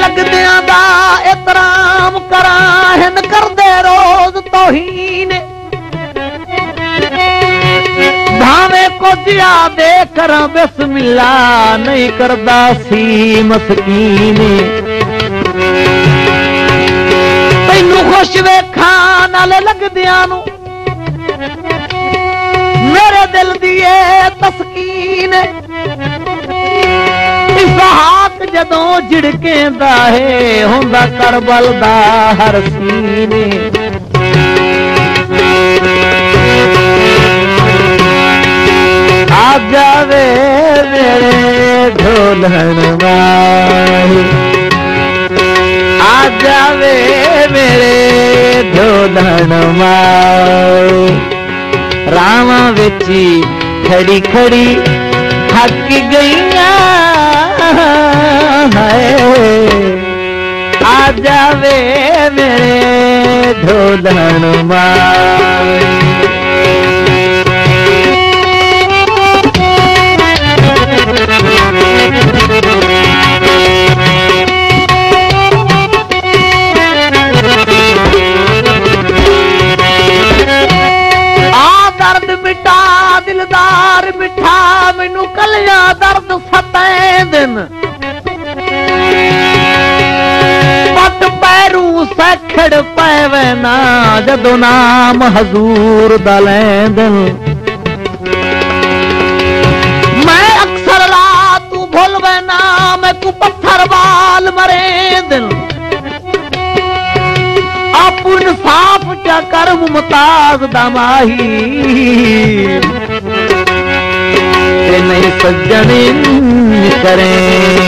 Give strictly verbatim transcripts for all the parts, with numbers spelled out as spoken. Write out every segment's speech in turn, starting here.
लगदियां दा एतराम करा हिन करदे रोज तौहीन भावे कुछ यादे करा बिस्मिल्ला नहीं करदा सी मस्कीन तैनू खुश वेखा नाले लगदियां नू मेरे दिल दिए तस्कीन इसहाक जदों झिड़केंदा है हुंदा करबल दा हर सीने आ जावे मेरे ढोलन माही आ जावे मेरे ढोलन माही रावा विची खड़ी खड़ी थक गईया आ जावे मेरे ढोलन माही दिलदार मिठा मैनू कलिया दर्द सतैंदन पट पैरू सखड़ पैवे ना जदों नाम हजूर दा लैंदन मैं अक्सर ला तू भुलवे ना मैं तू पत्थर वाल मरेंदन आपू इंसाफ क्या कर मुमताज दमाही नहीं सज्जन करें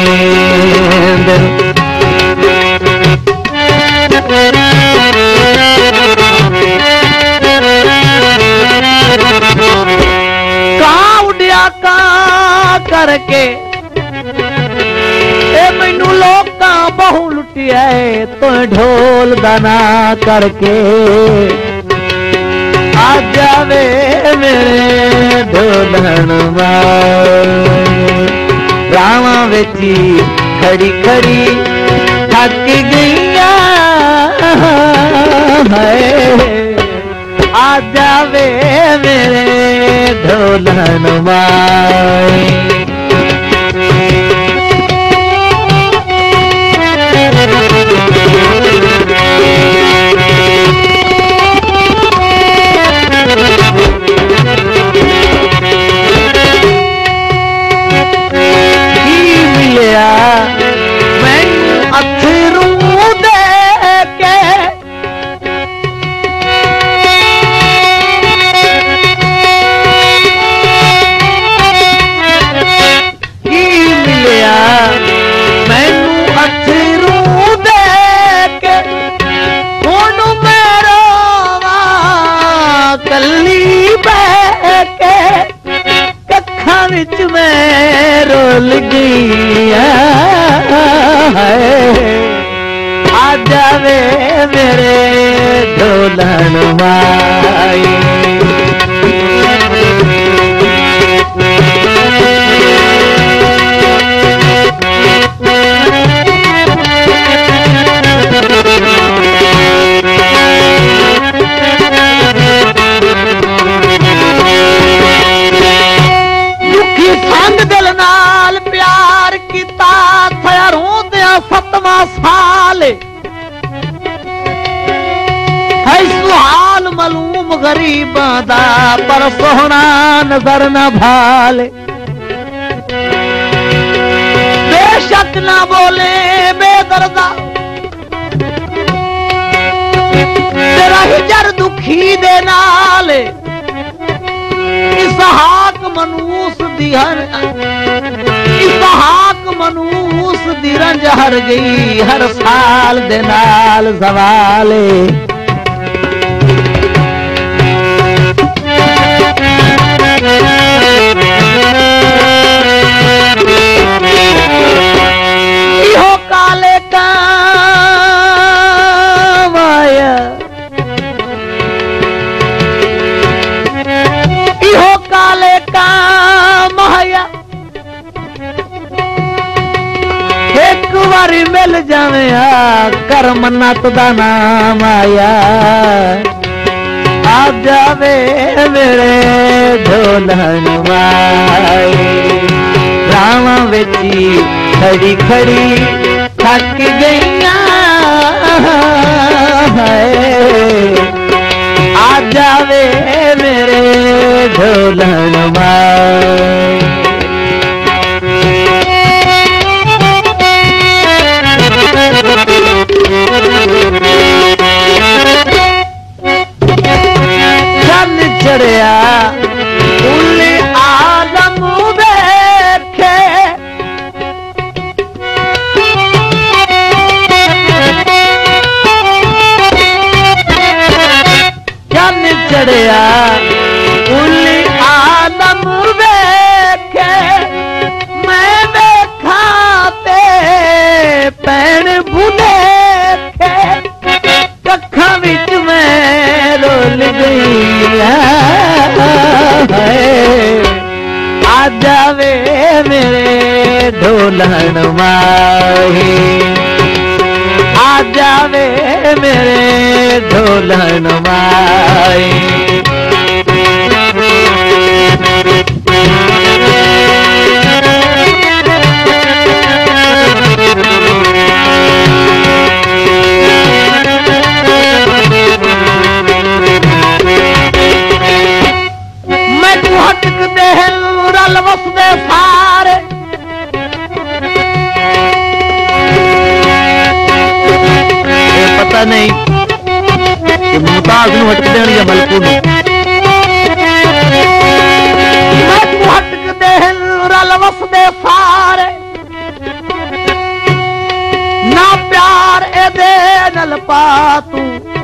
कहाँ उड़िया कहाँ करके ए मैनू लोका बहु लुटिया तो ढोल दाना करके आ जावे मेरे ढोलन रावा बेची खड़ी खड़ी थक गईया आ जावे मेरे ढोलन मैं अथरू दे के की मिलिया मैनू अथरू दे के हुण मेरो कली बह के कखा विच मैं रोल गईया आ जावे मेरे ढोलन माई दुखी संग दिल नाल प्यार किता थया रोंदिया सतवां साल है सुहाल मलूम गरीबां दा पर सोहना नजर न भाल बेशक ना बोले बेदर्दा तेरा हिजर दुखी दे नाल इसहाक मनूस दी हर इसहाक मनूस दी रंज हर गई हर साल दे नाल सवाले इहो काले का माया इहो काले का माया एक वारी मिल जावे कर मन्नत दा नाम आया आ जावे मेरे ढोलन माए रावां विच खड़ी खड़ी थक गईयां आ जावे मेरे ढोलन माए चंद चढ़िया उल्ले आलम देखे चंद चढ़िया उल्ले आलम देखे मैं देखा ते पैण बुले कखा विच मैं रोल गई आ जावे मेरे ढोलन माही आ जावे मेरे ढोलन माही रल वसदे सारे पता नहीं कि मुमताज नूं हटक देण या मलकू नूं हटक देण रल वसदे सारे ना प्यार एदे नल पा तू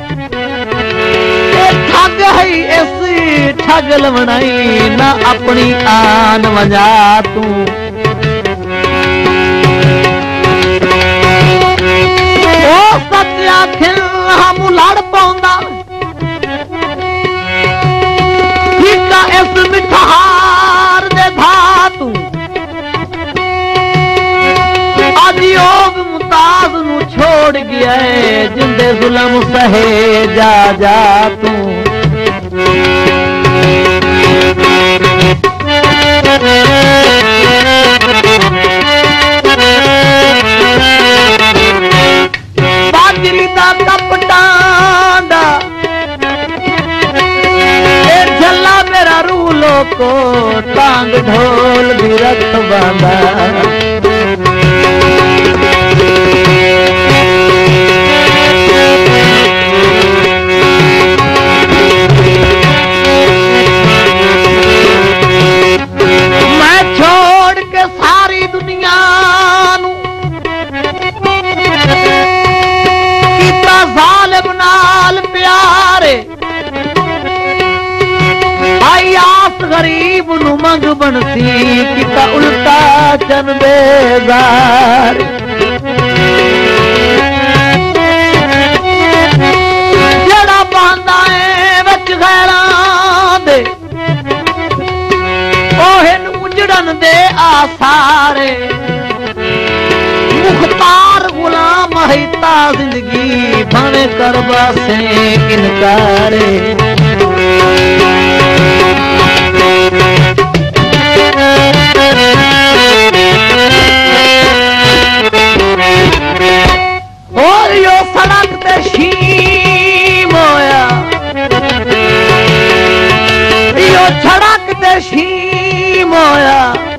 ठग है ऐसी ठगल बनाई ना अपनी आन वजा तू ओ सत्या खिल हम लड़ पाउंदा ठीका इस मिठार दे धातू अज योग मुमताज नू छोड़ गया है जिंदे जुल्म सहे जा जा तू बाजरी दा कप डांडा झल्ला मेरा रूलो को टांग ढोल भी रख बांधा गरीब नु मंग बनसी किता उल्टा चन बेजार जड़ा बांदा है विच गैरां दे ओहन उजड़न दे आसारे मुख्तार गुलाम हैता जिंदगी भावे करबा से इनकारे और यो सड़क ते शीम होया यो सड़क ते शीम होया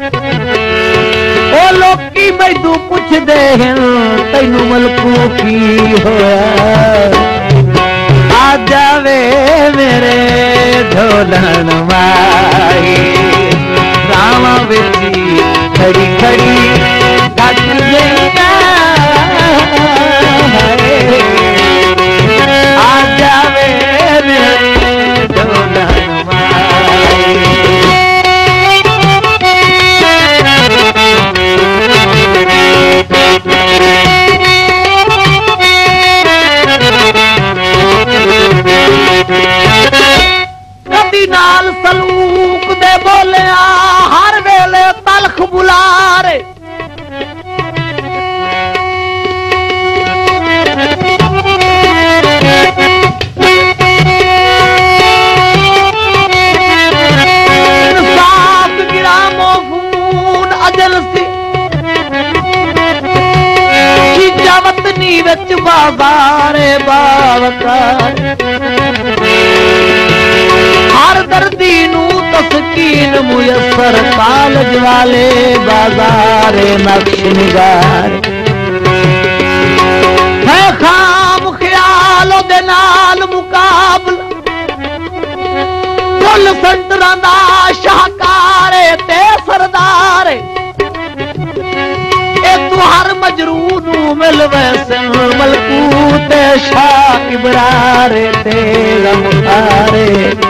ओ लोकी मैनू पुछदे हैं तैनू मलकू की होया आ जावे मेरे ढोलन माही रावां विच खड़ी खड़ी थक गईयां आ जावे मेरे ढोलन माही कदी नाल सलूक दे बोलिया हर वेले तलख बुलारे विच बाजारे बावकार हर दर्दी नू तस्कीन मुयसर कालज वाले बाजारे नक्श निगार है खाम ख्याल दे नाल मुकाबला कुल संतरां दा शाहकार ते सरदार ए तू हर मजरू नू मिल वैसन मलकूत शाह इबरारे ते गमखारे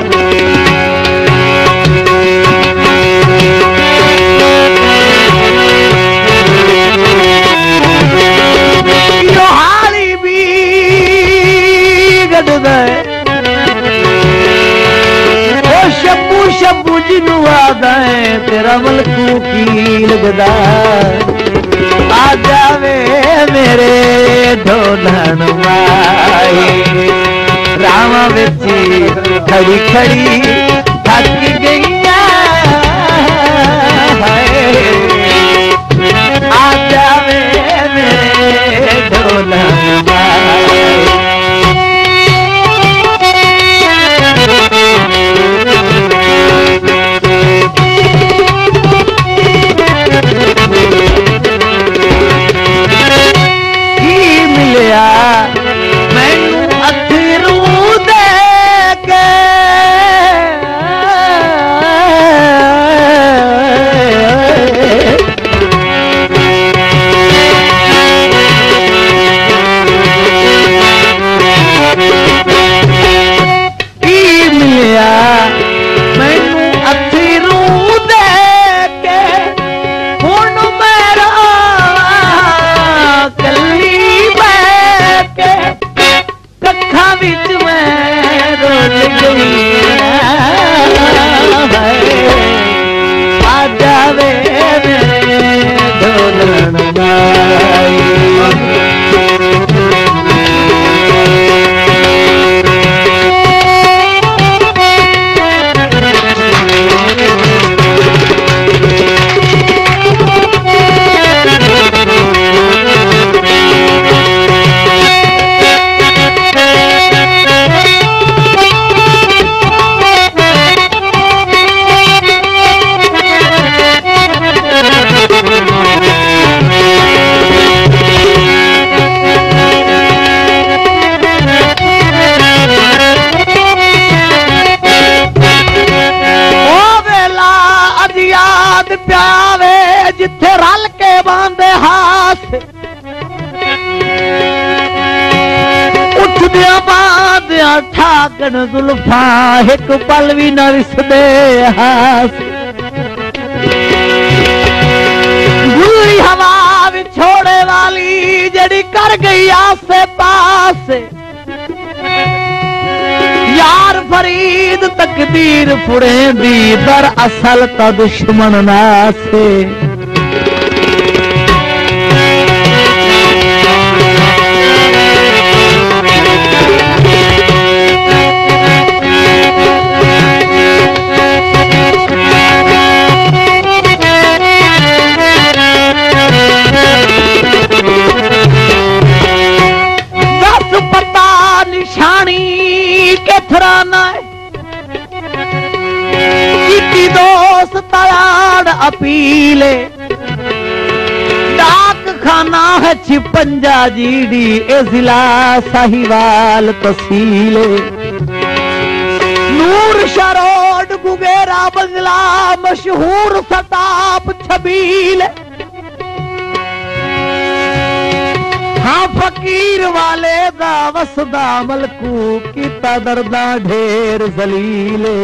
हाली भी गडदा शब्बू शब्बू जिनू आदा है तेरा मलकू की लगदा आ जावे मेरे ढोलन माई रामा बिच खड़ी खड़ी थक गई आ जावे मेरे ढोलन माई मैनू अथरू दे के मिलिया मैनू अथरू दे के हुण मेरा कली कखा बिच मैं रोल गई आ जावे मेरे ढोलन माई प्यावे जिथे रल के बांधे हाथ उठदिया बांधिया ठाकन जुल्फा एक पल भी न विसदे हाथ गुली हवा विछोड़े वाली जड़ी कर गई आसे पास यार फरीद तकदीर फुड़े दी दर असल ता दुश्मन नासे दस पता निशानी के थराना की दोस्त तलाड़ अपीले डाक खाना है छिपंजा जीडी ए जिला साहिवाल तहसीले नूर शरोड गुगेरा बंगला मशहूर सताप छबीले हाँ फकीर वाले दा वसदा मलकू कीता दर्दा ढेर जलीले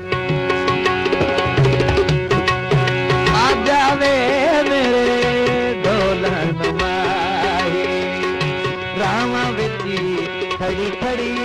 आ जावे मेरे ढोलन माई रामा विच खड़ी खड़ी